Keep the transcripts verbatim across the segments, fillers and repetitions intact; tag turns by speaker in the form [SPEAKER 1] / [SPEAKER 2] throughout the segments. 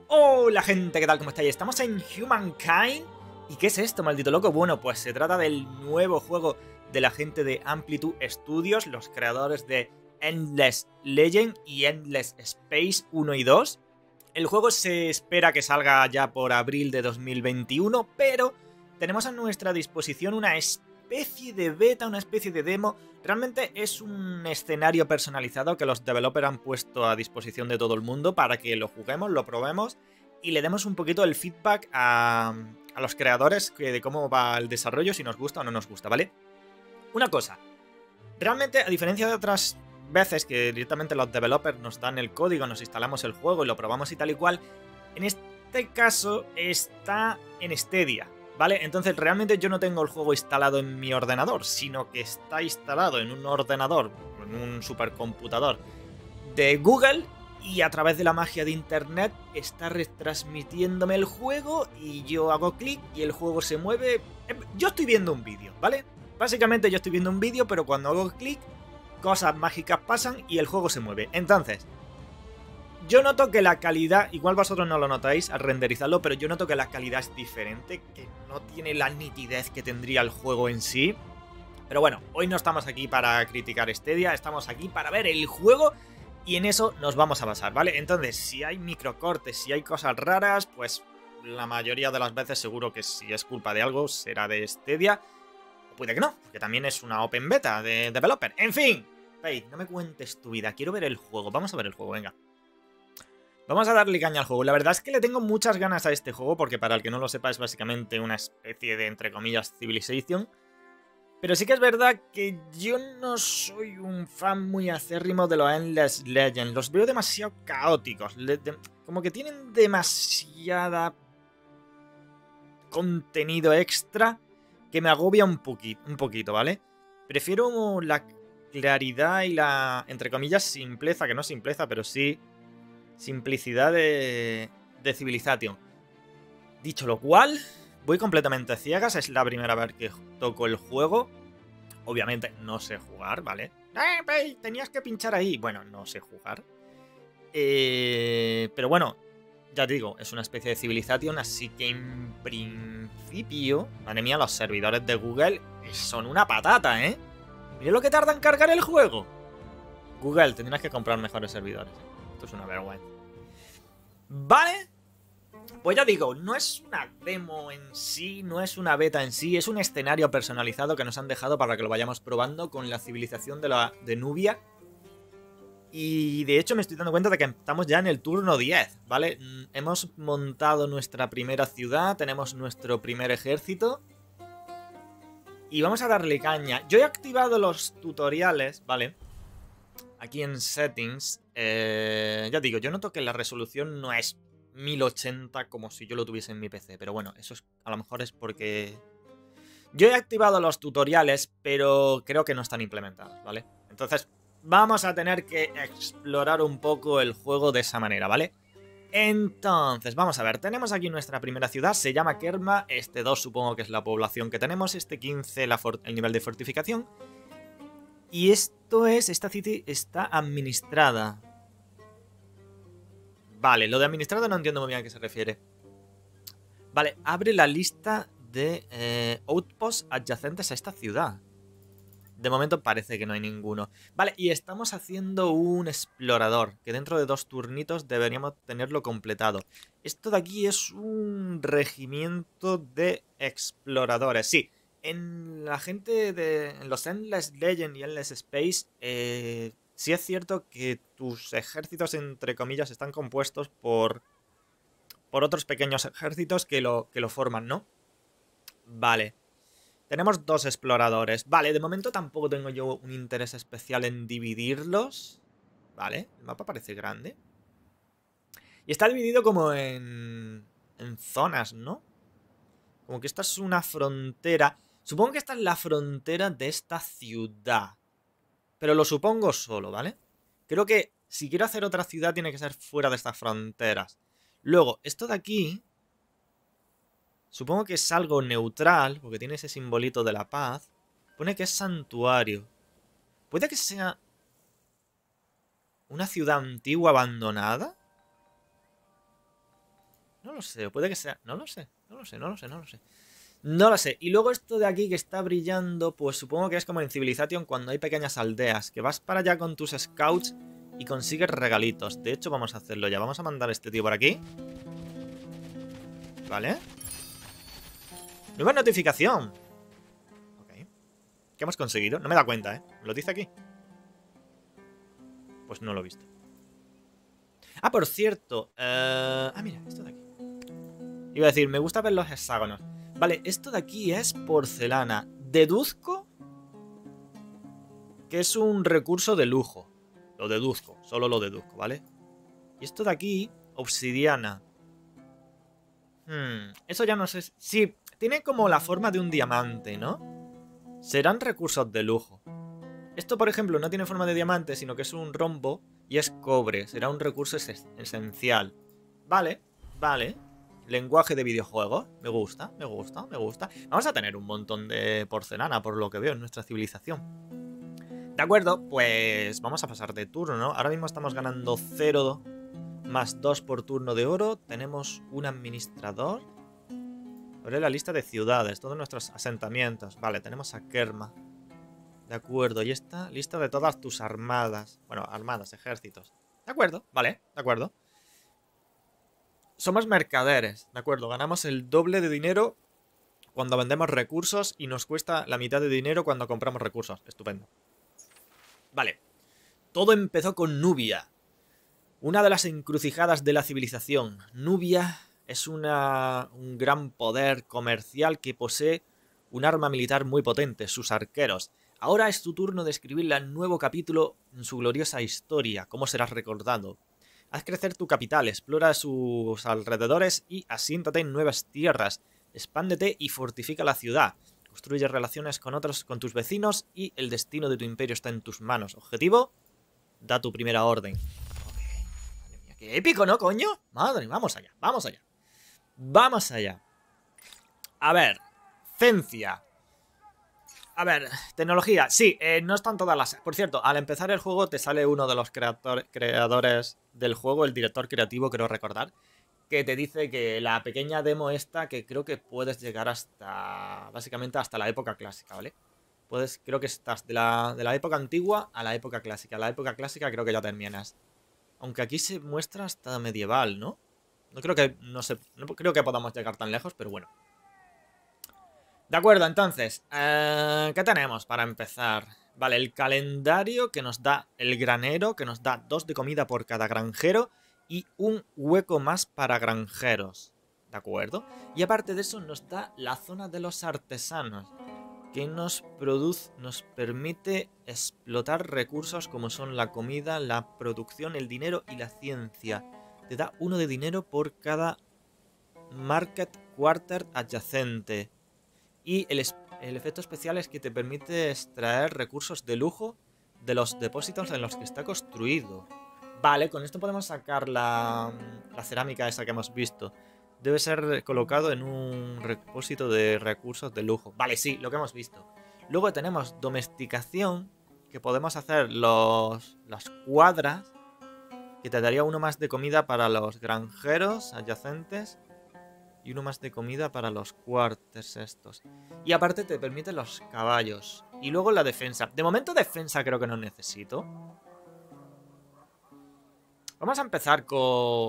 [SPEAKER 1] Hola gente, ¿qué tal? ¿Cómo estáis? Estamos en Humankind. ¿Y qué es esto, maldito loco? Bueno, pues se trata del nuevo juego de la gente de Amplitude Studios, los creadores de Endless Legend y Endless Space uno y dos. El juego se espera que salga ya por abril de dos mil veintiuno, pero tenemos a nuestra disposición una especie de beta, una especie de demo. Realmente es un escenario personalizado que los developers han puesto a disposición de todo el mundo para que lo juguemos, lo probemos y le demos un poquito el feedback a, a los creadores de cómo va el desarrollo, si nos gusta o no nos gusta, ¿vale? Una cosa, realmente a diferencia de otras veces que directamente los developers nos dan el código, nos instalamos el juego y lo probamos y tal y cual, en este caso está en Stadia, ¿vale? Entonces realmente yo no tengo el juego instalado en mi ordenador, sino que está instalado en un ordenador, en un supercomputador de Google, y a través de la magia de internet está retransmitiéndome el juego y yo hago clic y el juego se mueve. Yo estoy viendo un vídeo, ¿vale? Básicamente yo estoy viendo un vídeo, pero cuando hago clic, cosas mágicas pasan y el juego se mueve. Entonces, yo noto que la calidad, igual vosotros no lo notáis al renderizarlo, pero yo noto que la calidad es diferente, que no tiene la nitidez que tendría el juego en sí. Pero bueno, hoy no estamos aquí para criticar Stadia, estamos aquí para ver el juego y en eso nos vamos a basar, ¿vale? Entonces, si hay microcortes, si hay cosas raras, pues la mayoría de las veces seguro que si es culpa de algo será de Stadia. O puede que no, porque también es una open beta de developer. En fin, Faith, no me cuentes tu vida, quiero ver el juego. Vamos a ver el juego, venga. Vamos a darle caña al juego. La verdad es que le tengo muchas ganas a este juego, porque para el que no lo sepa es básicamente una especie de, entre comillas, Civilization. Pero sí que es verdad que yo no soy un fan muy acérrimo de los Endless Legend. Los veo demasiado caóticos. De, como que tienen demasiada contenido extra que me agobia un poquito, un poquito, ¿vale? Prefiero la claridad y la, entre comillas, simpleza, que no simpleza, pero sí simplicidad de, de Civilization. Dicho lo cual, voy completamente ciegas, es la primera vez que toco el juego. Obviamente no sé jugar, ¿vale? ¡Eh, Pei! Tenías que pinchar ahí. Bueno, no sé jugar. Eh, pero bueno, ya te digo, es una especie de Civilization, así que en principio, madre mía, los servidores de Google son una patata, ¿eh? Mira lo que tarda en cargar el juego. Google, tendrás que comprar mejores servidores. Esto es una vergüenza. Vale. Pues ya digo, no es una demo en sí, no es una beta en sí, es un escenario personalizado que nos han dejado para que lo vayamos probando con la civilización de, la, de Nubia. Y de hecho me estoy dando cuenta de que estamos ya en el turno diez, ¿vale? Hemos montado nuestra primera ciudad, tenemos nuestro primer ejército. Y vamos a darle caña. Yo he activado los tutoriales, ¿vale? Aquí en Settings. Eh, ya digo, yo noto que la resolución no es mil ochenta como si yo lo tuviese en mi P C. Pero bueno, eso es, a lo mejor es porque... Yo he activado los tutoriales, pero creo que no están implementados, ¿vale? Entonces... vamos a tener que explorar un poco el juego de esa manera, ¿vale? Entonces, vamos a ver, tenemos aquí nuestra primera ciudad, se llama Kerma, este dos supongo que es la población que tenemos, este quince la el nivel de fortificación. Y esto es, esta city está administrada. Vale, lo de administrada no entiendo muy bien a qué se refiere. Vale, abre la lista de eh, outposts adyacentes a esta ciudad. De momento parece que no hay ninguno. Vale, y estamos haciendo un explorador, que dentro de dos turnitos deberíamos tenerlo completado. Esto de aquí es un regimiento de exploradores. Sí, en la gente de en los Endless Legend y Endless Space, eh, sí es cierto que tus ejércitos, entre comillas, están compuestos por, por otros pequeños ejércitos que lo, que lo forman, ¿no? Vale. Tenemos dos exploradores. Vale, de momento tampoco tengo yo un interés especial en dividirlos. Vale, el mapa parece grande. Y está dividido como en... en zonas, ¿no? Como que esta es una frontera. Supongo que esta es la frontera de esta ciudad. Pero lo supongo solo, ¿vale? Creo que si quiero hacer otra ciudad tiene que ser fuera de estas fronteras. Luego, esto de aquí... supongo que es algo neutral, porque tiene ese simbolito de la paz. Pone que es santuario. ¿Puede que sea una ciudad antigua abandonada? No lo sé, puede que sea... No lo sé, no lo sé, no lo sé, no lo sé. No lo sé. Y luego esto de aquí que está brillando, pues supongo que es como en Civilization cuando hay pequeñas aldeas, que vas para allá con tus scouts y consigues regalitos. De hecho, vamos a hacerlo ya. Vamos a mandar a este tío por aquí. Vale. Nueva notificación. Ok. ¿Qué hemos conseguido? No me da cuenta, ¿eh? ¿Me lo dice aquí? Pues no lo he visto. Ah, por cierto. Eh... Ah, mira, esto de aquí. Iba a decir, me gusta ver los hexágonos. Vale, esto de aquí es porcelana. Deduzco que es un recurso de lujo. Lo deduzco, solo lo deduzco, ¿vale? Y esto de aquí, obsidiana. Hmm, eso ya no sé... Sí, tiene como la forma de un diamante, ¿no? Serán recursos de lujo. Esto, por ejemplo, no tiene forma de diamante, sino que es un rombo y es cobre. Será un recurso es esencial. Vale, vale. Lenguaje de videojuegos. Me gusta, me gusta, me gusta. Vamos a tener un montón de porcelana, por lo que veo, en nuestra civilización. De acuerdo, pues vamos a pasar de turno, ¿no? Ahora mismo estamos ganando cero más dos por turno de oro. Tenemos un administrador. Abre la lista de ciudades, todos nuestros asentamientos. Vale, tenemos a Kerma. De acuerdo, y esta lista de todas tus armadas. Bueno, armadas, ejércitos. De acuerdo, vale, de acuerdo. Somos mercaderes, de acuerdo. Ganamos el doble de dinero cuando vendemos recursos y nos cuesta la mitad de dinero cuando compramos recursos. Estupendo. Vale. Todo empezó con Nubia. Una de las encrucijadas de la civilización. Nubia es una, un gran poder comercial que posee un arma militar muy potente, sus arqueros. Ahora es tu turno de escribirle el nuevo capítulo en su gloriosa historia, cómo serás recordado. Haz crecer tu capital, explora sus alrededores y asiéntate en nuevas tierras. Expándete y fortifica la ciudad. Construye relaciones con otros, con tus vecinos y el destino de tu imperio está en tus manos. Objetivo, da tu primera orden. Okay. Madre mía, qué épico, ¿no, coño? Madre, vamos allá, vamos allá. Vamos allá. A ver, ciencia. A ver, tecnología. Sí, eh, no están todas las... Por cierto, al empezar el juego te sale uno de los creator... creadores del juego, el director creativo, creo recordar, que te dice que la pequeña demo esta, que creo que puedes llegar hasta... básicamente hasta la época clásica, ¿vale? Puedes, creo que estás de la, de la época antigua a la época clásica. La época clásica creo que ya terminas. Aunque aquí se muestra hasta medieval, ¿no? No creo que... no sé... no creo que podamos llegar tan lejos, pero bueno. De acuerdo, entonces, eh, ¿qué tenemos para empezar? Vale, el calendario que nos da el granero, que nos da dos de comida por cada granjero y un hueco más para granjeros. ¿De acuerdo? Y aparte de eso nos da la zona de los artesanos, que nos produce, nos permite explotar recursos como son la comida, la producción, el dinero y la ciencia. Te da uno de dinero por cada market quarter adyacente. Y el, el efecto especial es que te permite extraer recursos de lujo de los depósitos en los que está construido. Vale, con esto podemos sacar la, la cerámica esa que hemos visto. Debe ser colocado en un depósito de recursos de lujo. Vale, sí, lo que hemos visto. Luego tenemos domesticación, que podemos hacer los, las cuadras, que te daría uno más de comida para los granjeros adyacentes. Y uno más de comida para los quarters estos. Y aparte te permite los caballos. Y luego la defensa. De momento defensa creo que no necesito. Vamos a empezar con...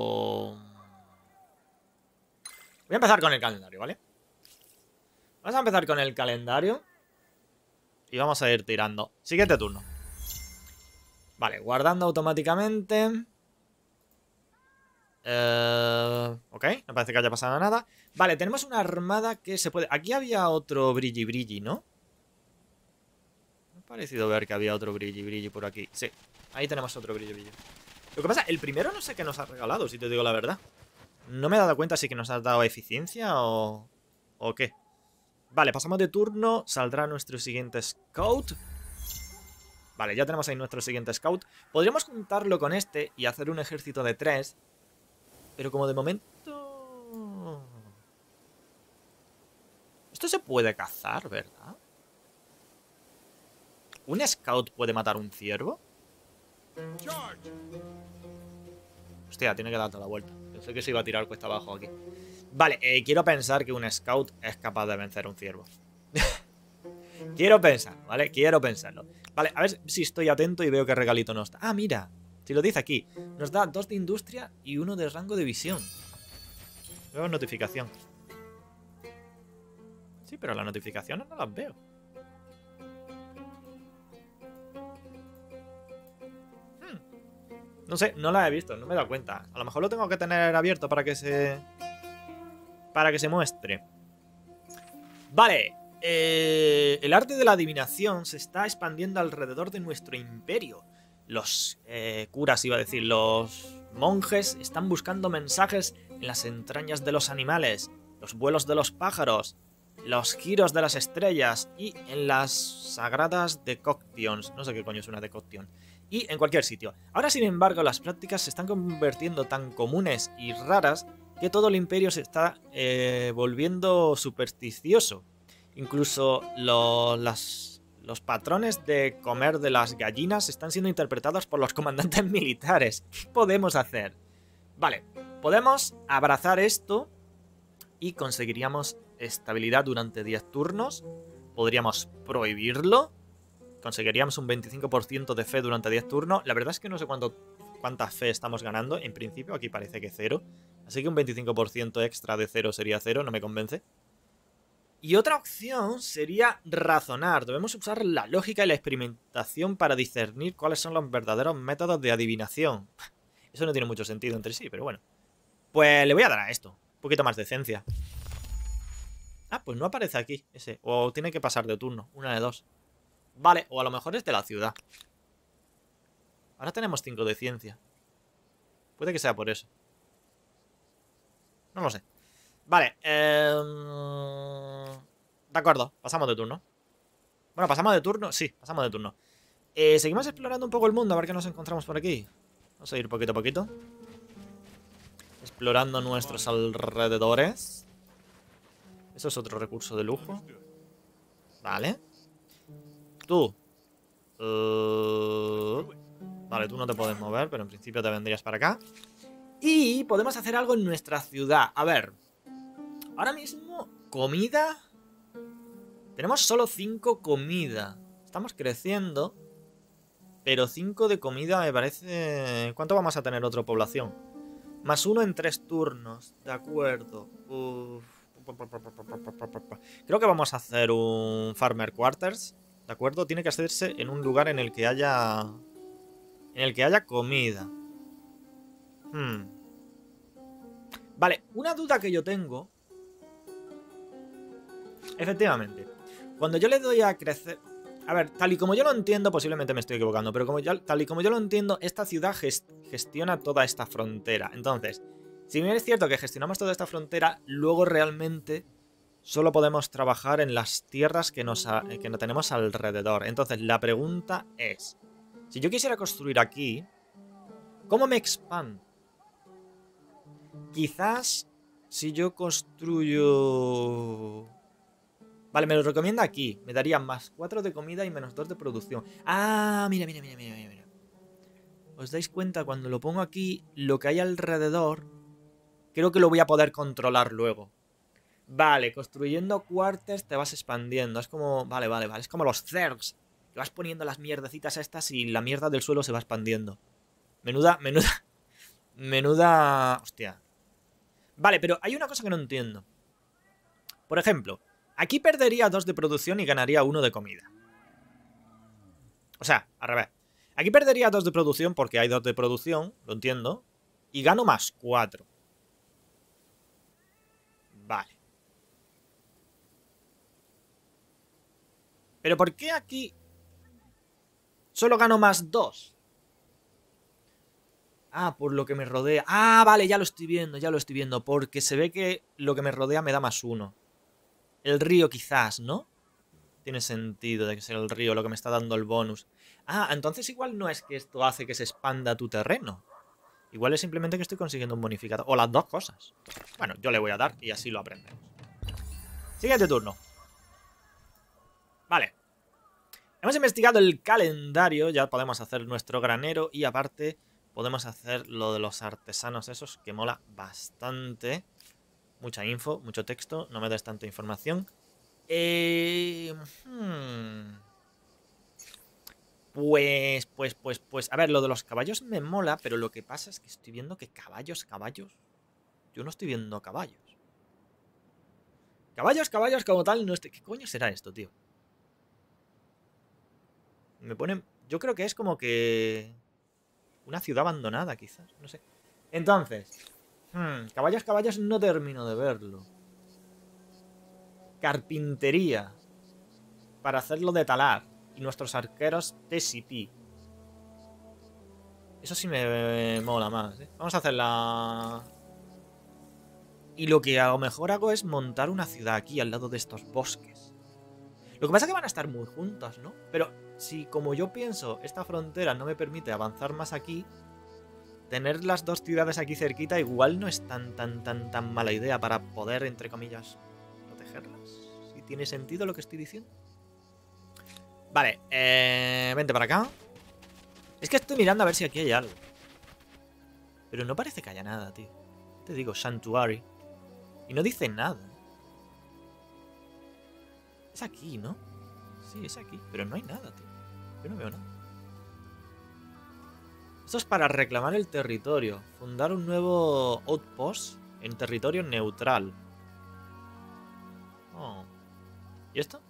[SPEAKER 1] Voy a empezar con el calendario, ¿vale? Vamos a empezar con el calendario. Y vamos a ir tirando. Siguiente turno. Vale, guardando automáticamente... Uh, ok, no parece que haya pasado nada. Vale, tenemos una armada que se puede... Aquí había otro brilli brilli, ¿no? Me ha parecido ver que había otro brilli brilli por aquí. Sí, ahí tenemos otro brilli brilli. Lo que pasa, el primero no sé qué nos ha regalado, si te digo la verdad. No me he dado cuenta si que nos ha dado eficiencia o... o qué. Vale, pasamos de turno. Saldrá nuestro siguiente scout. Vale, ya tenemos ahí nuestro siguiente scout. Podríamos juntarlo con este y hacer un ejército de tres. Pero como de momento... Esto se puede cazar, ¿verdad? ¿Un scout puede matar un ciervo? Hostia, tiene que dar toda la vuelta. Pensé que se iba a tirar cuesta abajo aquí. Vale, eh, quiero pensar que un scout es capaz de vencer a un ciervo. Quiero pensar, ¿vale? Quiero pensarlo. Vale, a ver si estoy atento y veo qué regalito nos da. Ah, mira, si lo dice aquí. Nos da dos de industria y uno de rango de visión. Veo notificación. Sí, pero las notificaciones no las veo. Hmm. No sé, no las he visto, no me he dado cuenta. A lo mejor lo tengo que tener abierto para que se... Para que se muestre. Vale. Eh, el arte de la adivinación se está expandiendo alrededor de nuestro imperio. Los eh, curas, iba a decir, los monjes están buscando mensajes en las entrañas de los animales, los vuelos de los pájaros, los giros de las estrellas y en las sagradas decoctions. No sé qué coño es una decoction. Y en cualquier sitio. Ahora, sin embargo, las prácticas se están convirtiendo tan comunes y raras que todo el imperio se está eh, volviendo supersticioso. Incluso lo, las, los patrones de comer de las gallinas están siendo interpretados por los comandantes militares. ¿Qué podemos hacer? Vale, podemos abrazar esto y conseguiríamos estabilidad durante diez turnos. Podríamos prohibirlo. Conseguiríamos un veinticinco por ciento de fe durante diez turnos. La verdad es que no sé cuánto, cuánta fe estamos ganando. En principio aquí parece que cero. Así que un veinticinco por ciento extra de cero sería cero, no me convence. Y otra opción sería razonar. Debemos usar la lógica y la experimentación para discernir cuáles son los verdaderos métodos de adivinación. Eso no tiene mucho sentido entre sí, pero bueno. Pues le voy a dar a esto. Un poquito más de decencia. Ah, pues no aparece aquí ese. O tiene que pasar de turno. Una de dos. Vale, o a lo mejor es de la ciudad. Ahora tenemos cinco de ciencia. Puede que sea por eso. No lo sé. Vale, eh... de acuerdo, pasamos de turno. Bueno, pasamos de turno, sí, pasamos de turno. eh, Seguimos explorando un poco el mundo, a ver qué nos encontramos por aquí. Vamos a ir poquito a poquito explorando nuestros alrededores. Eso es otro recurso de lujo. Vale. Tú uh... Vale, tú no te puedes mover, pero en principio te vendrías para acá. Y podemos hacer algo en nuestra ciudad. A ver, ahora mismo, comida. Tenemos solo cinco comida. Estamos creciendo. Pero cinco de comida me parece... ¿Cuánto vamos a tener otra población? Más uno en tres turnos. De acuerdo. Uf. Creo que vamos a hacer un Farmer Quarters. ¿De acuerdo? Tiene que hacerse en un lugar en el que haya... En el que haya comida. Hmm. Vale, una duda que yo tengo. Efectivamente, cuando yo le doy a crecer... A ver, tal y como yo lo entiendo, posiblemente me estoy equivocando, pero como yo, tal y como yo lo entiendo, esta ciudad gest gestiona toda esta frontera. Entonces, si bien es cierto que gestionamos toda esta frontera, luego realmente solo podemos trabajar en las tierras que nos, a, que nos tenemos alrededor. Entonces, la pregunta es, si yo quisiera construir aquí, ¿cómo me expando? Quizás si yo construyo... Vale, me lo recomienda aquí. Me daría más cuatro de comida y menos dos de producción. Ah, mira, mira, mira, mira, mira. ¿Os dais cuenta? Cuando lo pongo aquí, lo que hay alrededor, creo que lo voy a poder controlar luego. Vale, construyendo quarters te vas expandiendo. Es como... Vale, vale, vale. Es como los zergs. Que vas poniendo las mierdecitas estas y la mierda del suelo se va expandiendo. Menuda, menuda... Menuda... Hostia. Vale, pero hay una cosa que no entiendo. Por ejemplo, aquí perdería dos de producción y ganaría uno de comida. O sea, al revés. Aquí perdería dos de producción porque hay dos de producción, lo entiendo. Y gano más cuatro. Vale. Pero ¿por qué aquí solo gano más dos? Ah, por lo que me rodea. Ah, vale, ya lo estoy viendo, ya lo estoy viendo. Porque se ve que lo que me rodea me da más uno. El río quizás, ¿no? Tiene sentido de que sea el río lo que me está dando el bonus. Ah, entonces igual no es que esto hace que se expanda tu terreno. Igual es simplemente que estoy consiguiendo un bonificador. O las dos cosas. Bueno, yo le voy a dar y así lo aprendemos. Siguiente turno. Vale. Hemos investigado el calendario. Ya podemos hacer nuestro granero. Y aparte podemos hacer lo de los artesanos esos, que mola bastante. Mucha info, mucho texto, no me des tanta información. Eh, hmm. Pues, pues, pues, pues... A ver, lo de los caballos me mola, pero lo que pasa es que estoy viendo que caballos, caballos... Yo no estoy viendo caballos. Caballos, caballos como tal, no estoy... ¿Qué coño será esto, tío? Me ponen... Yo creo que es como que... Una ciudad abandonada, quizás, no sé. Entonces... Hmm, caballos, caballos, no termino de verlo. Carpintería. Para hacerlo de talar. Y nuestros arqueros T C P. Eso sí me mola más, ¿eh? Vamos a hacer la... Y lo que a lo mejor hago es montar una ciudad aquí, al lado de estos bosques. Lo que pasa es que van a estar muy juntas, ¿no? Pero si, como yo pienso, esta frontera no me permite avanzar más aquí, tener las dos ciudades aquí cerquita igual no es tan, tan, tan, tan mala idea para poder, entre comillas, protegerlas. Si tiene sentido lo que estoy diciendo. Vale, eh, vente para acá. Es que estoy mirando a ver si aquí hay algo. Pero no parece que haya nada, tío. Te digo, Sanctuary. Y no dice nada. Es aquí, ¿no? Sí, es aquí. Pero no hay nada, tío. Yo no veo nada. Esto es para reclamar el territorio. Fundar un nuevo outpost en territorio neutral. Oh. ¿Y esto?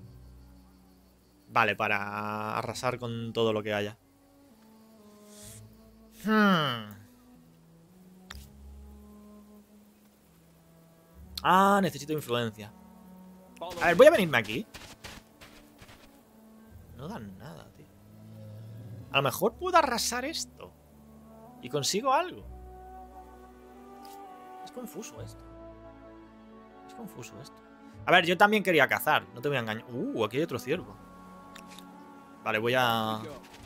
[SPEAKER 1] Vale, para arrasar con todo lo que haya. Hmm. Ah, necesito influencia. A ver, voy a venirme aquí. No dan nada, tío. A lo mejor puedo arrasar esto. Y consigo algo. Es confuso esto. Es confuso esto. A ver, yo también quería cazar. No te voy a engañar. Uh, aquí hay otro ciervo. Vale, voy a...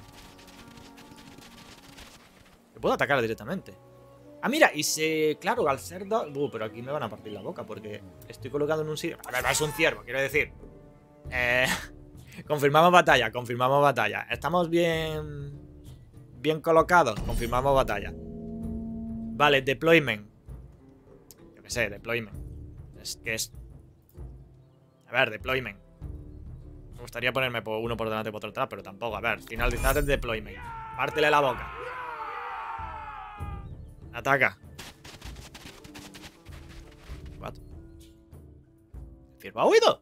[SPEAKER 1] Le puedo atacar directamente. Ah, mira, y se... Claro, al ser dos... Uh, pero aquí me van a partir la boca porque estoy colocado en un sitio... A ver, es un ciervo, quiero decir. Eh... Confirmamos batalla, confirmamos batalla. Estamos bien... Bien colocados, confirmamos batalla. Vale, deployment. Yo qué sé, deployment. Es que es... A ver, deployment. Me gustaría ponerme por uno por delante y por otro atrás, pero tampoco. A ver, finalizar el deployment. Pártele la boca. Ataca. What? ¿El ciervo ha huido?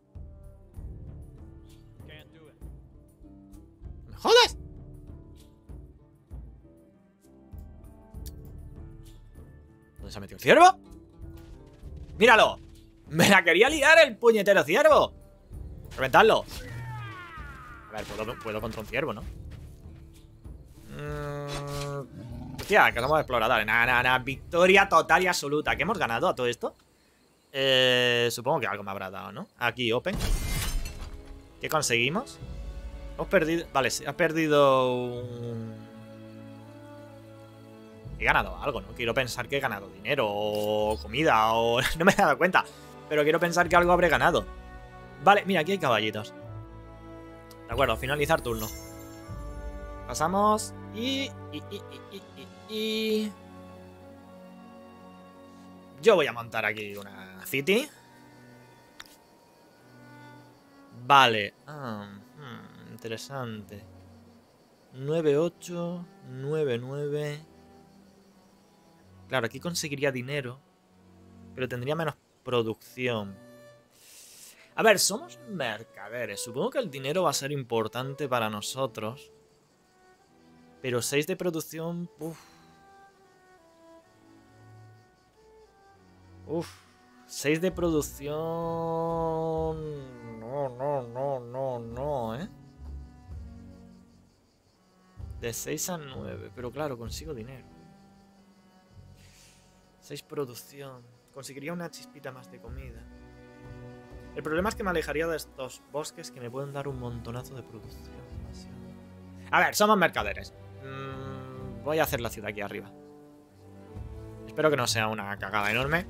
[SPEAKER 1] ¿Me jodas? ¿Dónde se ha metido el ciervo? ¡Míralo! ¡Me la quería liar el puñetero ciervo! ¡Reventadlo! A ver, puedo, puedo contra un ciervo, ¿no? Mm, hostia, que somos exploradores. Nada, nada, nada. Victoria total y absoluta. ¿Qué hemos ganado a todo esto? Eh, supongo que algo me habrá dado, ¿no? Aquí, open. ¿Qué conseguimos? Hemos perdido... Vale, se ha perdido un... He ganado algo, ¿no? Quiero pensar que he ganado dinero o comida o... No me he dado cuenta. Pero quiero pensar que algo habré ganado. Vale, mira, aquí hay caballitos. De acuerdo, finalizar turno. Pasamos y... y, y, y, y, y... Yo voy a montar aquí una city. Vale. Ah, hmm, interesante. nueve ocho, nueve nueve. Claro, aquí conseguiría dinero, pero tendría menos producción. A ver, somos mercaderes. Supongo que el dinero va a ser importante para nosotros. Pero seis de producción... Uf. Uf. seis de producción... No, no, no, no, no, ¿eh? De seis a nueve. Pero claro, consigo dinero. seis producción. Conseguiría una chispita más de comida. El problema es que me alejaría de estos bosques que me pueden dar un montonazo de producción. A ver, somos mercaderes. Mm, voy a hacer la ciudad aquí arriba. Espero que no sea una cagada enorme.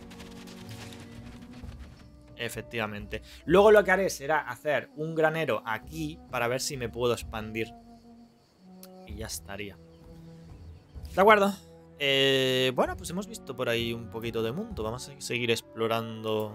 [SPEAKER 1] Efectivamente. Luego lo que haré será hacer un granero aquí para ver si me puedo expandir. Y ya estaría. De acuerdo. Eh, bueno, pues hemos visto por ahí un poquito de mundo. Vamos a seguir explorando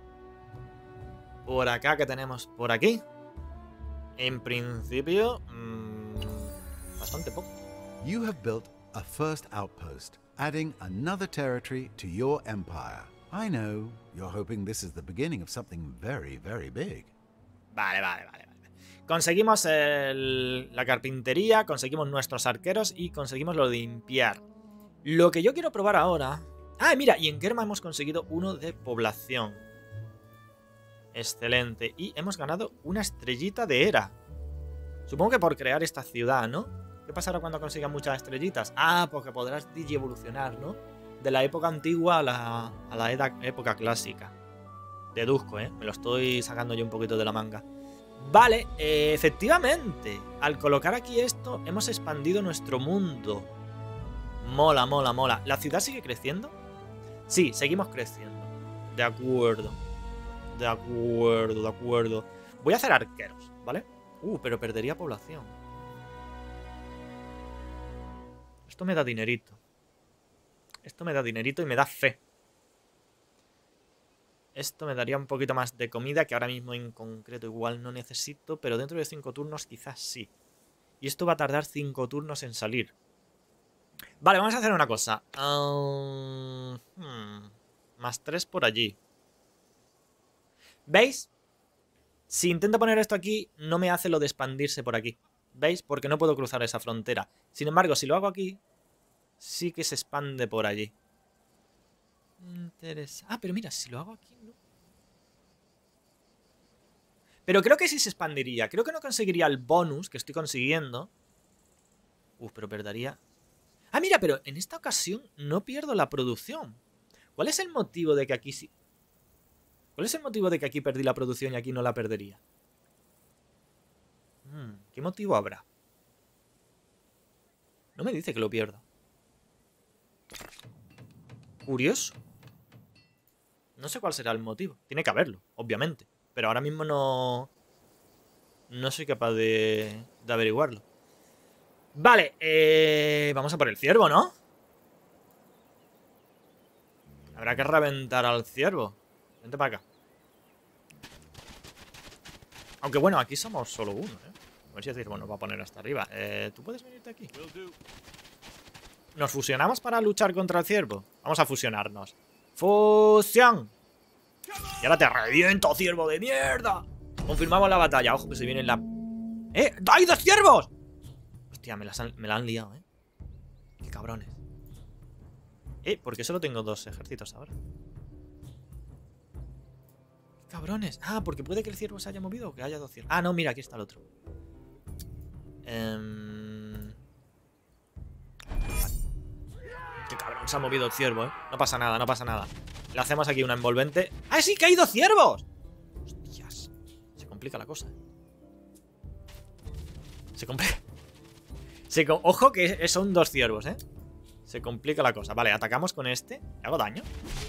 [SPEAKER 1] por acá, que tenemos por aquí. En principio, mmm, bastante poco.
[SPEAKER 2] You have built a first outpost, adding another territory to your empire. I know, you're hoping this is the beginning of something very, very big.
[SPEAKER 1] Vale, vale, vale. vale. Conseguimos el, la carpintería, conseguimos nuestros arqueros y conseguimos lo de limpiar. Lo que yo quiero probar ahora... Ah, mira, y en Kerma hemos conseguido uno de población. Excelente. Y hemos ganado una estrellita de era. Supongo que por crear esta ciudad, ¿no? ¿Qué pasará cuando consigan muchas estrellitas? Ah, porque podrás digievolucionar, ¿no? De la época antigua a la, a la edad, época clásica. Deduzco, ¿eh? Me lo estoy sacando yo un poquito de la manga. Vale, eh, efectivamente. Al colocar aquí esto, hemos expandido nuestro mundo. Mola, mola, mola. ¿La ciudad sigue creciendo? Sí, seguimos creciendo. De acuerdo. De acuerdo, de acuerdo. Voy a hacer arqueros, ¿vale? Uh, pero perdería población. Esto me da dinerito. Esto me da dinerito y me da fe. Esto me daría un poquito más de comida, que ahora mismo en concreto igual no necesito, pero dentro de cinco turnos quizás sí. Y esto va a tardar cinco turnos en salir. Vale, vamos a hacer una cosa. Uh, hmm, más tres por allí. ¿Veis? Si intento poner esto aquí, no me hace lo de expandirse por aquí. ¿Veis? Porque no puedo cruzar esa frontera. Sin embargo, si lo hago aquí, sí que se expande por allí. Interesante. Ah, pero mira, si lo hago aquí, no. Pero creo que sí se expandiría. Creo que no conseguiría el bonus que estoy consiguiendo. Uf, pero perdería... Ah, mira, pero en esta ocasión no pierdo la producción. ¿Cuál es el motivo de que aquí sí... ¿Cuál es el motivo de que aquí perdí la producción y aquí no la perdería? Hmm, ¿qué motivo habrá? No me dice que lo pierda. Curioso. No sé cuál será el motivo. Tiene que haberlo, obviamente. Pero ahora mismo no... No soy capaz de, de averiguarlo. Vale, eh, vamos a por el ciervo, ¿no? Habrá que reventar al ciervo. Vente para acá. Aunque bueno, aquí somos solo uno, ¿eh? A ver si el ciervo nos va a poner hasta arriba. Eh, ¿Tú puedes venirte aquí? ¿Nos fusionamos para luchar contra el ciervo? Vamos a fusionarnos. ¡Fusión! Y ahora te reviento, ciervo de mierda. Confirmamos la batalla. Ojo que se viene la... ¡Eh! ¡Hay dos ciervos! Hostia, me, las han, me la han liado, ¿eh? Qué cabrones. Eh, ¿por qué solo tengo dos ejércitos ahora? Qué cabrones. Ah, porque puede que el ciervo se haya movido o que haya dos ciervos. Ah, no, mira, aquí está el otro. Eh... Qué cabrón, se ha movido el ciervo, ¿eh? No pasa nada, no pasa nada. Le hacemos aquí una envolvente. ¡Ah, sí, que hay dos ciervos! Hostias. Se complica la cosa, ¿eh? Se complica. Se com... Ojo que son dos ciervos, ¿eh? Se complica la cosa. Vale, atacamos con este. ¿Le hago daño?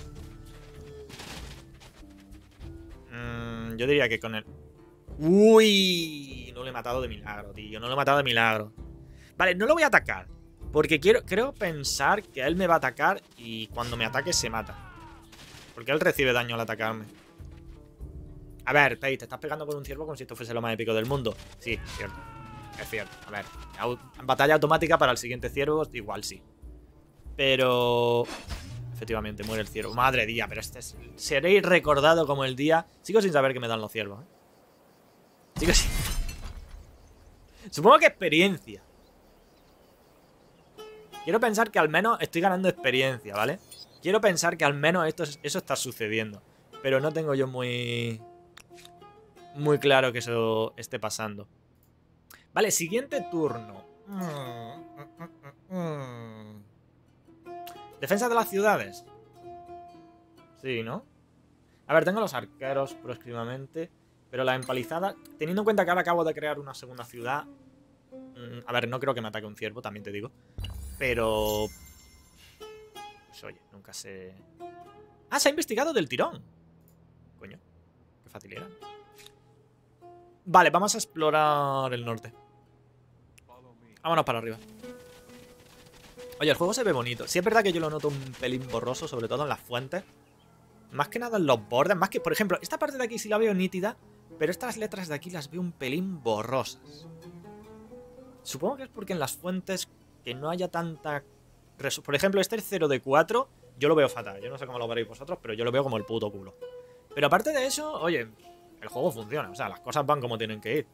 [SPEAKER 1] Mm, yo diría que con el... ¡Uy! No lo he matado de milagro, tío. No lo he matado de milagro. Vale, no lo voy a atacar. Porque quiero, creo pensar que él me va a atacar y cuando me ataque se mata. Porque él recibe daño al atacarme. A ver, Pei, te estás pegando con un ciervo como si esto fuese lo más épico del mundo. Sí, es cierto. Es cierto. A ver, batalla automática para el siguiente ciervo, igual sí. Pero... Efectivamente, muere el ciervo. Madre día, pero este es... Seréis recordado como el día... Sigo sin saber que me dan los ciervos, ¿eh? Sigo sin... Supongo que experiencia. Quiero pensar que al menos estoy ganando experiencia, ¿vale? Quiero pensar que al menos esto, eso está sucediendo. Pero no tengo yo muy... Muy claro que eso esté pasando. Vale, siguiente turno. Defensa de las ciudades. Sí, ¿no? A ver, tengo los arqueros próximamente. Pero la empalizada... Teniendo en cuenta que ahora acabo de crear una segunda ciudad... A ver, no creo que me ataque un ciervo, también te digo. Pero... Pues oye, nunca se... Ah, se ha investigado del tirón. Coño, qué fácil era. Vale, vamos a explorar el norte. Vámonos para arriba. Oye, el juego se ve bonito. Sí es verdad que yo lo noto un pelín borroso, sobre todo en las fuentes. Más que nada en los bordes. Más que, por ejemplo, esta parte de aquí sí la veo nítida, pero estas letras de aquí las veo un pelín borrosas. Supongo que es porque en las fuentes que no haya tanta... Por ejemplo, este cero de cuatro, yo lo veo fatal. Yo no sé cómo lo veréis vosotros, pero yo lo veo como el puto culo. Pero aparte de eso, oye, el juego funciona. O sea, las cosas van como tienen que ir.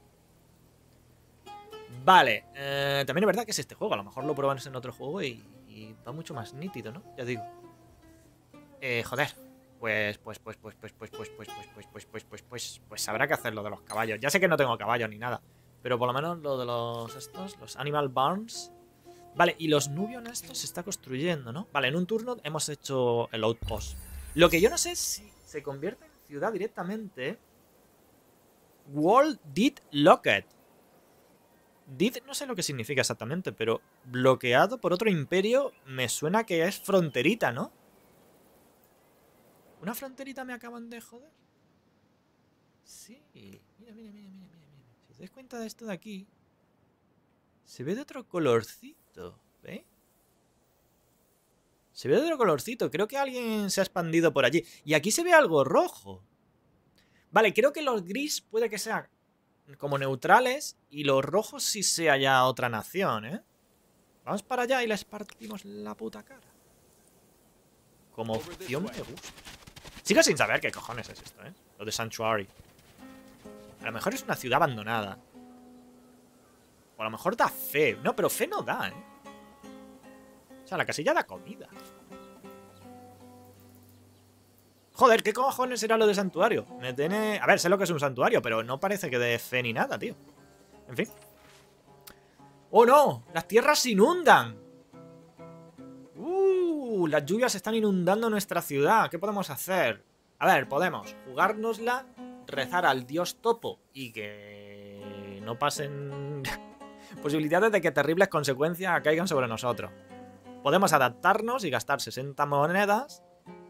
[SPEAKER 1] Vale, eh, también es verdad que es este juego. A lo mejor lo pruebas en otro juego y, y va mucho más nítido, ¿no? Ya digo. Eh, joder. Pues, pues, pues, pues, pues, pues, pues, pues, pues, pues, pues, pues, pues, pues, pues habrá que hacer lo de los caballos. Ya sé que no tengo caballos ni nada, pero por lo menos lo de los estos, los Animal Barns. Vale, y los Nubion estos se está construyendo, ¿no? Vale, en un turno hemos hecho el outpost. Lo que yo no sé es si se convierte en ciudad directamente. Wall did locked. Did no sé lo que significa exactamente, pero bloqueado por otro imperio me suena que es fronterita, ¿no? ¿Una fronterita me acaban de joder? Sí. Mira, mira, mira, mira, mira, mira. Si os dais cuenta de esto de aquí, se ve de otro colorcito, ¿eh? Se ve de otro colorcito. Creo que alguien se ha expandido por allí. Y aquí se ve algo rojo. Vale, creo que los gris puede que sean como neutrales y los rojos sí sea ya otra nación, ¿eh? Vamos para allá y les partimos la puta cara. Como opción me gusta. Sigo sin saber qué cojones es esto, ¿eh? Lo de Sanctuary. A lo mejor es una ciudad abandonada. O a lo mejor da fe. No, pero fe no da, ¿eh? O sea, la casilla da comida. Joder, ¿qué cojones era lo de santuario? Me tiene... A ver, sé lo que es un santuario, pero no parece que dé fe ni nada, tío. En fin. ¡Oh, no! ¡Las tierras se inundan! ¡Uh! Las lluvias están inundando nuestra ciudad. ¿Qué podemos hacer? A ver, podemos jugárnosla, rezar al dios topo y que no pasen posibilidades de que terribles consecuencias caigan sobre nosotros. Podemos adaptarnos y gastar sesenta monedas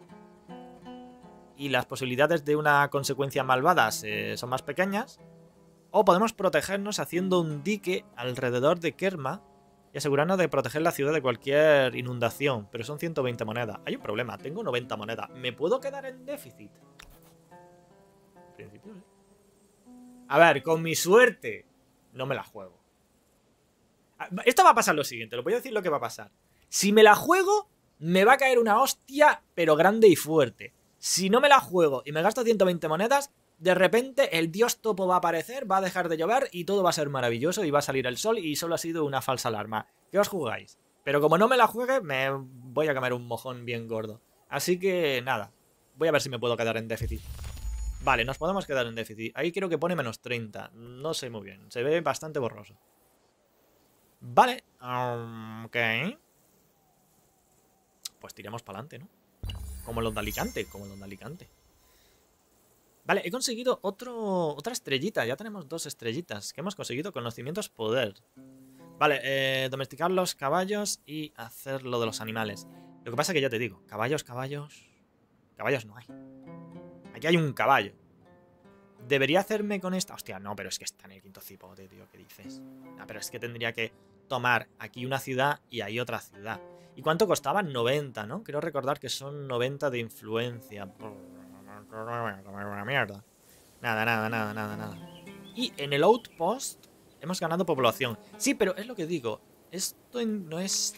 [SPEAKER 1] y las posibilidades de una consecuencia malvada eh, son más pequeñas. O podemos protegernos haciendo un dique alrededor de Kerma y asegurarnos de proteger la ciudad de cualquier inundación. Pero son ciento veinte monedas. Hay un problema, tengo noventa monedas. ¿Me puedo quedar en déficit? En principio, sí. A ver, con mi suerte no me la juego. Esto va a pasar lo siguiente, lo voy a decir lo que va a pasar. Si me la juego, me va a caer una hostia, pero grande y fuerte. Si no me la juego y me gasto ciento veinte monedas, de repente el dios topo va a aparecer, va a dejar de llover y todo va a ser maravilloso y va a salir el sol y solo ha sido una falsa alarma. ¿Qué os jugáis? Pero como no me la juegue, me voy a comer un mojón bien gordo. Así que nada, voy a ver si me puedo quedar en déficit. Vale, nos podemos quedar en déficit. Ahí creo que pone menos treinta. No sé muy bien, se ve bastante borroso. Vale, um, ok. Pues tiramos para adelante, ¿no? Como los de Alicante, como los de Alicante. Vale, he conseguido otro, otra estrellita. Ya tenemos dos estrellitas. ¿Qué hemos conseguido? Conocimientos poder. Vale, eh, domesticar los caballos y hacer lo de los animales. Lo que pasa es que ya te digo, caballos, caballos... Caballos no hay. Aquí hay un caballo. ¿Debería hacerme con esta? Hostia, no, pero es que está en el quinto cipote, tío. ¿Qué dices? No, pero es que tendría que tomar aquí una ciudad y ahí otra ciudad. ¿Y cuánto costaban? noventa, ¿no? Quiero recordar que son noventa de influencia. Mierda. Nada, nada, nada, nada, nada. Y en el outpost hemos ganado población. Sí, pero es lo que digo. Esto no es...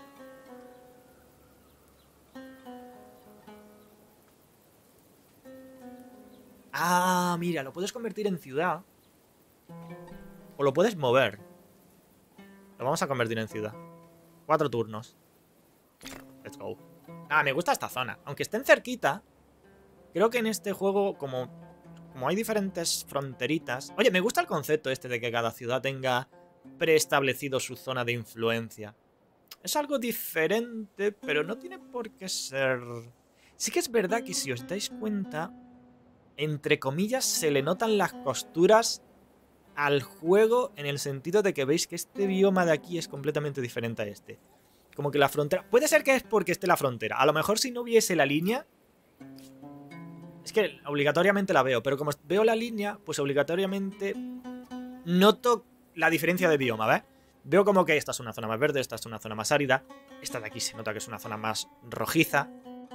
[SPEAKER 1] Ah, mira, lo puedes convertir en ciudad. O lo puedes mover. Lo vamos a convertir en ciudad. Cuatro turnos. Let's go. Ah, me gusta esta zona. Aunque estén cerquita, creo que en este juego, como, como hay diferentes fronteritas... Oye, me gusta el concepto este de que cada ciudad tenga preestablecido su zona de influencia. Es algo diferente, pero no tiene por qué ser... Sí que es verdad que si os dais cuenta, entre comillas, se le notan las costuras al juego en el sentido de que veis que este bioma de aquí es completamente diferente a este. Como que la frontera... Puede ser que es porque esté la frontera. A lo mejor si no viese la línea... Es que obligatoriamente la veo, pero como veo la línea, pues obligatoriamente noto la diferencia de bioma, ¿ves? Veo como que esta es una zona más verde, esta es una zona más árida. Esta de aquí se nota que es una zona más rojiza.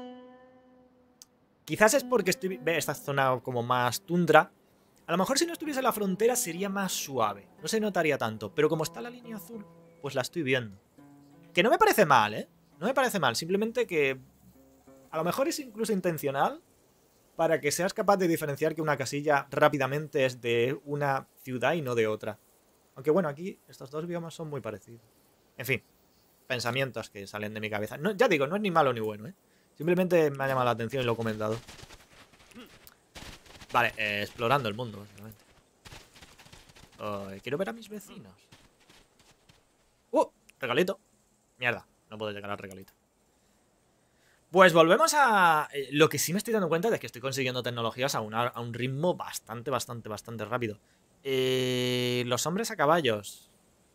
[SPEAKER 1] Quizás es porque estoy, ve esta zona como más tundra. A lo mejor si no estuviese en la frontera sería más suave. No se notaría tanto. Pero como está la línea azul, pues la estoy viendo. Que no me parece mal, ¿eh? No me parece mal. Simplemente que a lo mejor es incluso intencional para que seas capaz de diferenciar que una casilla rápidamente es de una ciudad y no de otra. Aunque bueno, aquí estos dos biomas son muy parecidos. En fin, pensamientos que salen de mi cabeza. No, ya digo, no es ni malo ni bueno, ¿eh? Simplemente me ha llamado la atención y lo he comentado. Vale, eh, explorando el mundo, básicamente. Oh, quiero ver a mis vecinos. ¡Uh! Regalito. Mierda, no puedo llegar al regalito. Pues volvemos a... Eh, lo que sí me estoy dando cuenta es que estoy consiguiendo tecnologías a, una, a un ritmo bastante, bastante, bastante rápido. Eh, los hombres a caballos.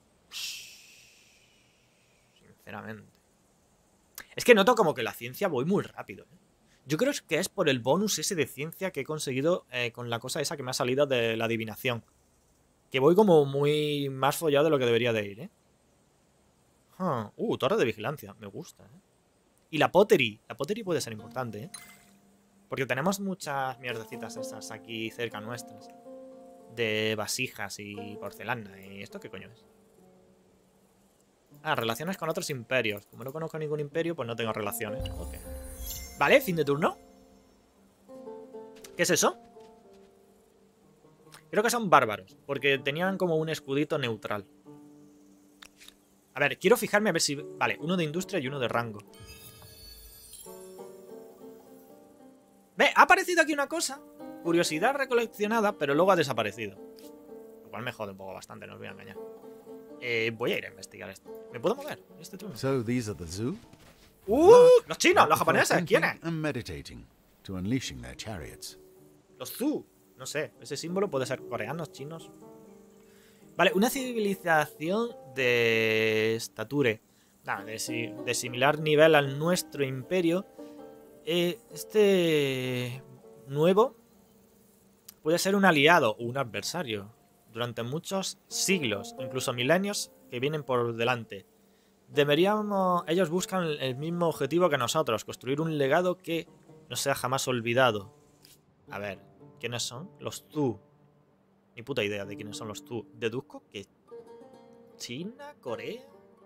[SPEAKER 1] Sinceramente. Es que noto como que la ciencia voy muy rápido, ¿eh? Yo creo que es por el bonus ese de ciencia que he conseguido eh, con la cosa esa que me ha salido de la adivinación. Que voy como muy más follado de lo que debería de ir, ¿eh? Huh. Uh, torre de vigilancia. Me gusta, ¿eh? Y la pottery. La pottery puede ser importante, ¿eh? Porque tenemos muchas mierdecitas esas aquí cerca nuestras. De vasijas y porcelana. ¿Y esto qué coño es? Ah, relaciones con otros imperios. Como no conozco ningún imperio, pues no tengo relaciones. Ok. Vale, fin de turno. ¿Qué es eso? Creo que son bárbaros, porque tenían como un escudito neutral. A ver, quiero fijarme a ver si... Vale, uno de industria y uno de rango. Ve, ha aparecido aquí una cosa. Curiosidad recoleccionada, pero luego ha desaparecido. Lo cual me jode un poco bastante, no os voy a engañar. Eh, voy a ir a investigar esto. ¿Me puedo mover en este turno?
[SPEAKER 2] So these are the zoo?
[SPEAKER 1] ¡Uh! ¡Los chinos! ¡Los japoneses! ¿Quiénes?
[SPEAKER 2] And meditating to unleashing their chariots.
[SPEAKER 1] Los Zhou. No sé, ese símbolo puede ser coreanos, chinos. Vale, una civilización de estature. Nada, de, si, de similar nivel al nuestro imperio. Eh, este nuevo puede ser un aliado o un adversario durante muchos siglos, incluso milenios que vienen por delante. Deberíamos... Ellos buscan el mismo objetivo que nosotros, construir un legado que no sea jamás olvidado. A ver, ¿quiénes son? Los Zhou. Ni puta idea de quiénes son los Zhou. Deduzco que... ¿China? ¿Corea?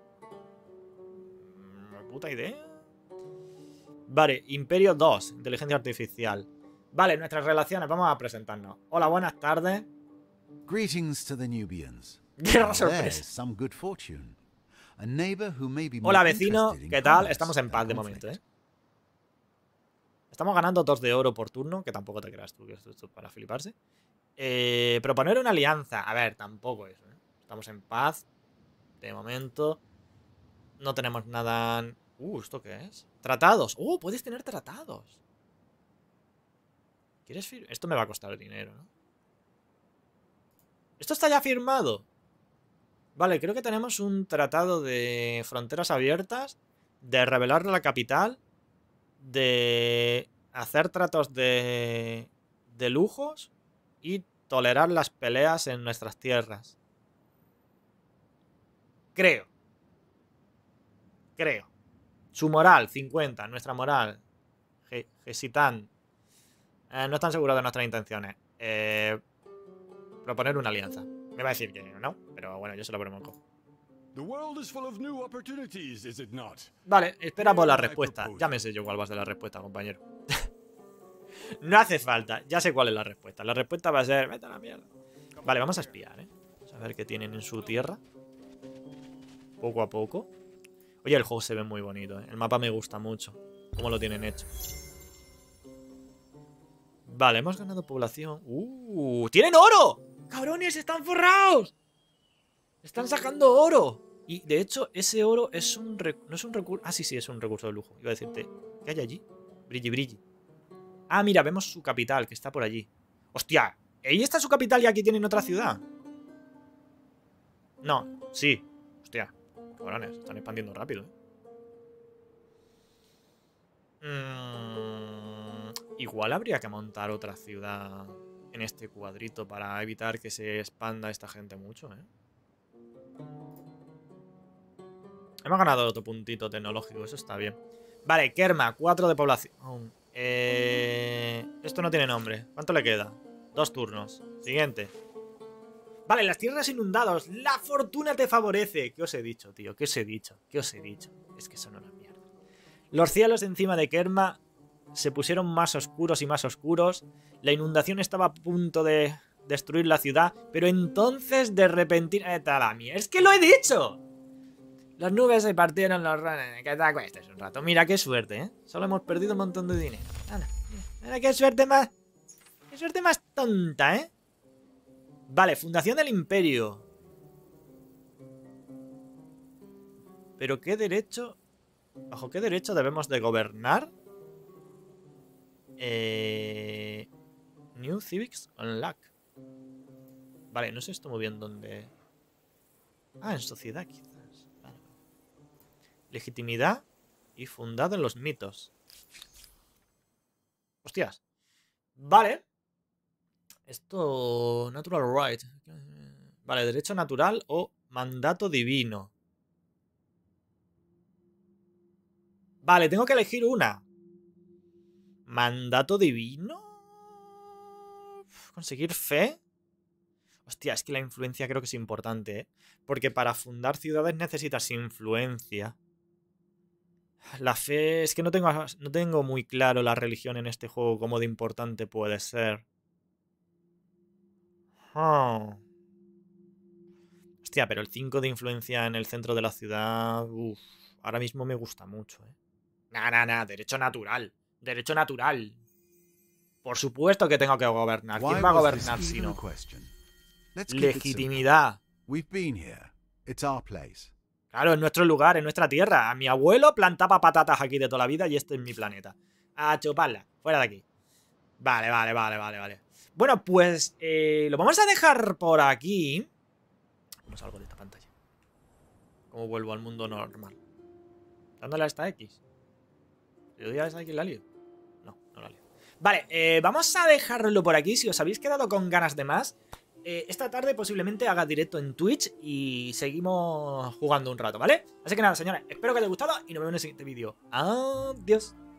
[SPEAKER 1] Ni puta idea. Vale, Imperio dos, inteligencia artificial. Vale, nuestras relaciones, vamos a presentarnos. Hola, buenas tardes.
[SPEAKER 2] Greetings to the Nubians.
[SPEAKER 1] Guerra sorpresa.
[SPEAKER 2] Some good fortune. A neighbor who may be more
[SPEAKER 1] Hola, vecino.
[SPEAKER 2] interested in
[SPEAKER 1] ¿Qué tal?
[SPEAKER 2] commerce
[SPEAKER 1] Estamos en
[SPEAKER 2] than
[SPEAKER 1] paz de
[SPEAKER 2] conflict.
[SPEAKER 1] momento, ¿eh? Estamos ganando dos de oro por turno, que tampoco te creas tú que esto es para fliparse. Eh, proponer una alianza. A ver, tampoco eso, ¿eh? Estamos en paz. De momento. No tenemos nada... Uh, ¿esto qué es? Tratados. Uh, puedes tener tratados. ¿Quieres firmar? Esto me va a costar dinero, ¿no? ¿Esto está ya firmado? Vale, creo que tenemos un tratado de fronteras abiertas, de revelar la capital, de hacer tratos de, de lujos y tolerar las peleas en nuestras tierras. Creo. Creo. Su moral, cincuenta. Nuestra moral, Gesitán. Eh, no están seguros de nuestras intenciones. Eh, proponer una alianza. Me va a decir que no, pero bueno, yo se lo propongo. Vale, espera por la respuesta. Ya me sé yo cuál va a ser la respuesta, compañero. No hace falta, ya sé cuál es la respuesta. La respuesta va a ser, vete a la mierda. Vale, vamos a espiar, ¿eh? Vamos a ver qué tienen en su tierra. Poco a poco. Oye, el juego se ve muy bonito, ¿eh? El mapa me gusta mucho. Cómo lo tienen hecho. Vale, hemos ganado población. ¡Uh! ¡Tienen oro! ¡Cabrones, están forrados! Están sacando oro. Y de hecho, ese oro es un no es un recurso. Ah, sí, sí, es un recurso de lujo. Iba a decirte, ¿qué hay allí? Brilli, brilli. Ah, mira, vemos su capital, que está por allí. ¡Hostia! ¿Ahí está su capital y aquí tienen otra ciudad? No, sí. Hostia, cabrones, están expandiendo rápido, ¿eh? Mm, igual habría que montar otra ciudad en este cuadrito para evitar que se expanda esta gente mucho, ¿eh? Hemos ganado otro puntito tecnológico, eso está bien. Vale, Kerma, cuatro de población. Eh... Esto no tiene nombre. ¿Cuánto le queda? Dos turnos. Siguiente. Vale, las tierras inundadas. La fortuna te favorece. ¿Qué os he dicho, tío? ¿Qué os he dicho? ¿Qué os he dicho? Es que son una mierda. Los cielos encima de Kerma se pusieron más oscuros y más oscuros. La inundación estaba a punto de destruir la ciudad. Pero entonces, de repentina... la mierda. ¡Es que lo he dicho! Las nubes se partieron los... ¿Qué te acuestes un rato? Mira, qué suerte, ¿eh? Solo hemos perdido un montón de dinero. Anda, mira, mira qué suerte más... Qué suerte más tonta, ¿eh? Vale, fundación del imperio. ¿Pero qué derecho? ¿Bajo qué derecho debemos de gobernar? Eh... New Civics Unlock. Vale, no sé esto muy bien dónde... Ah, en sociedad quizás. Vale. Legitimidad y fundado en los mitos. Hostias. Vale. Esto... Natural right. Vale, derecho natural o mandato divino. Vale, tengo que elegir una. ¿Mandato divino? ¿Conseguir fe? Hostia, es que la influencia creo que es importante, ¿eh? Porque para fundar ciudades necesitas influencia. La fe... Es que no tengo, no tengo muy claro la religión en este juego, cómo de importante puede ser. Oh. Hostia, pero el cinco de influencia en el centro de la ciudad... Uf, ahora mismo me gusta mucho, ¿eh? Nah, nah, nah, derecho natural. Derecho natural. Por supuesto que tengo que gobernar. ¿Quién va a gobernar si no? Legitimidad. Claro, en nuestro lugar, en nuestra tierra. A mi abuelo plantaba patatas aquí de toda la vida y este es mi planeta. A chuparla. Fuera de aquí. Vale, vale, vale, vale, vale. Bueno, pues eh, lo vamos a dejar por aquí. ¿Cómo salgo de esta pantalla? ¿Cómo vuelvo al mundo normal? Dándole a esta X. ¿Le doy a esta X la lío? No, no la lío. Vale, eh, vamos a dejarlo por aquí. Si os habéis quedado con ganas de más, eh, esta tarde posiblemente haga directo en Twitch y seguimos jugando un rato, ¿vale? Así que nada, señores, espero que os haya gustado y nos vemos en el siguiente vídeo. Adiós.